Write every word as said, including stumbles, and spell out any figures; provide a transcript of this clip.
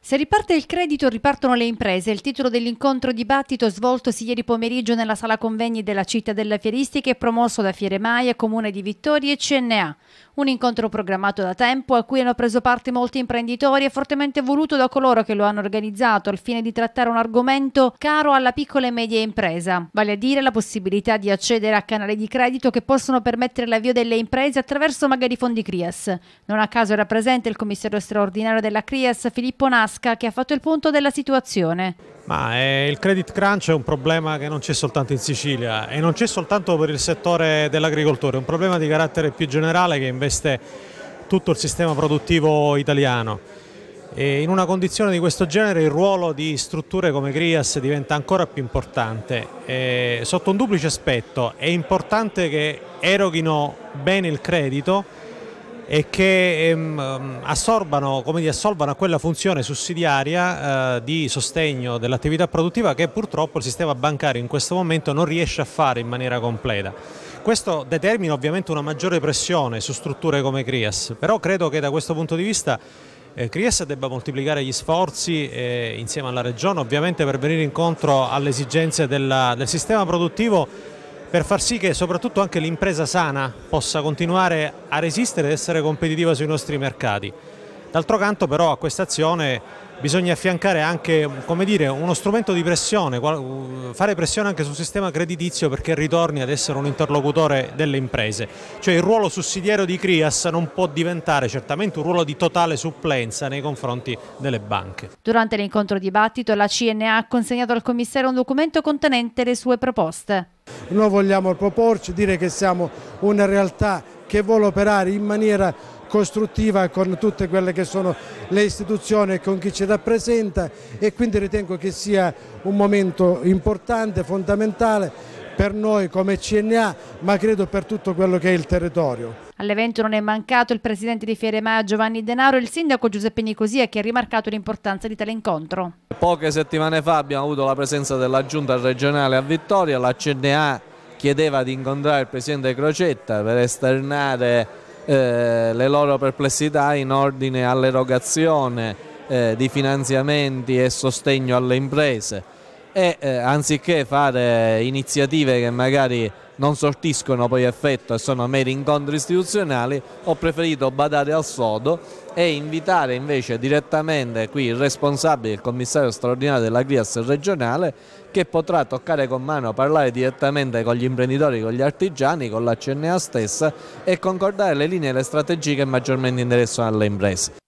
Se riparte il credito, ripartono le imprese. Il titolo dell'incontro dibattito svoltosi ieri pomeriggio nella sala convegni della Cittadella Fieristica e promosso da Fiere Maia, Comune di Vittoria e C N A. Un incontro programmato da tempo a cui hanno preso parte molti imprenditori e fortemente voluto da coloro che lo hanno organizzato al fine di trattare un argomento caro alla piccola e media impresa, vale a dire la possibilità di accedere a canali di credito che possono permettere l'avvio delle imprese attraverso magari fondi CRIAS. Non a caso era presente il commissario straordinario della CRIAS, Filippo Nasca, che ha fatto il punto della situazione. Ma eh, il credit crunch è un problema che non c'è soltanto in Sicilia e non c'è soltanto per il settore dell'agricoltura, è un problema di carattere più generale che investe tutto il sistema produttivo italiano. E in una condizione di questo genere il ruolo di strutture come CRIAS diventa ancora più importante. E sotto un duplice aspetto è importante che eroghino bene il credito e che ehm, assorbano, come dire, assolvano a quella funzione sussidiaria eh, di sostegno dell'attività produttiva che purtroppo il sistema bancario in questo momento non riesce a fare in maniera completa. Questo determina ovviamente una maggiore pressione su strutture come CRIAS, però credo che da questo punto di vista eh, CRIAS debba moltiplicare gli sforzi eh, insieme alla Regione ovviamente per venire incontro alle esigenze della, del sistema produttivo, per far sì che soprattutto anche l'impresa sana possa continuare a resistere ed essere competitiva sui nostri mercati. D'altro canto però a questa azione bisogna affiancare anche, come dire, uno strumento di pressione, fare pressione anche sul sistema creditizio perché ritorni ad essere un interlocutore delle imprese. Cioè il ruolo sussidiario di CRIAS non può diventare certamente un ruolo di totale supplenza nei confronti delle banche. Durante l'incontro dibattito la C N A ha consegnato al commissario un documento contenente le sue proposte. Noi vogliamo proporci, dire che siamo una realtà che vuole operare in maniera costruttiva con tutte quelle che sono le istituzioni e con chi ci rappresenta, e quindi ritengo che sia un momento importante, fondamentale per noi come C N A, ma credo per tutto quello che è il territorio. All'evento non è mancato il presidente di Fiere Maia Giovanni Denaro e il sindaco Giuseppe Nicosia, che ha rimarcato l'importanza di tale incontro. Poche settimane fa abbiamo avuto la presenza della giunta regionale a Vittoria, la C N A chiedeva di incontrare il presidente Crocetta per esternare eh, le loro perplessità in ordine all'erogazione eh, di finanziamenti e sostegno alle imprese e eh, anziché fare iniziative che magari non sortiscono poi effetto e sono meri incontri istituzionali, ho preferito badare al sodo e invitare invece direttamente qui il responsabile, il commissario straordinario della CRIAS regionale, che potrà toccare con mano, parlare direttamente con gli imprenditori, con gli artigiani, con la C N A stessa e concordare le linee e le strategie che maggiormente interessano alle imprese.